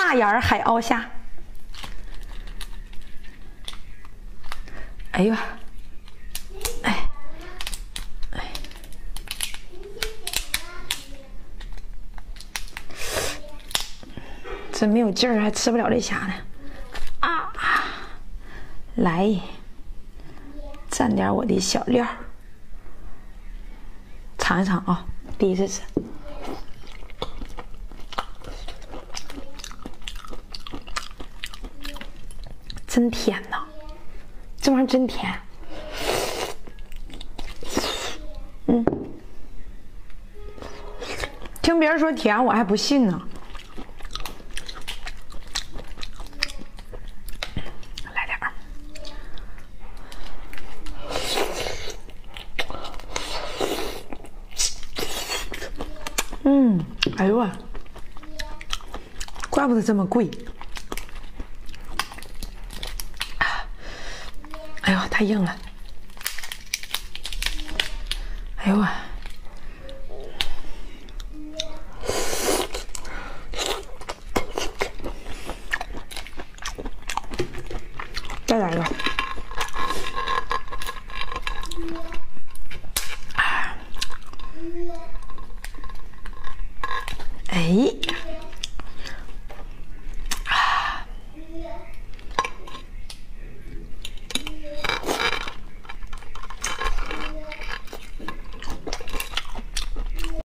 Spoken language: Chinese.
大眼海鳌虾。哎呀，哎，哎，真没有劲儿，还吃不了这虾呢。啊，来，蘸点我的小料，尝一尝啊，第一次吃。 真甜呐，这玩意儿真甜。听别人说甜，我还不信呢。来点儿。哎呦我，怪不得这么贵。 哎呦，太硬了！哎呦我，再来一个。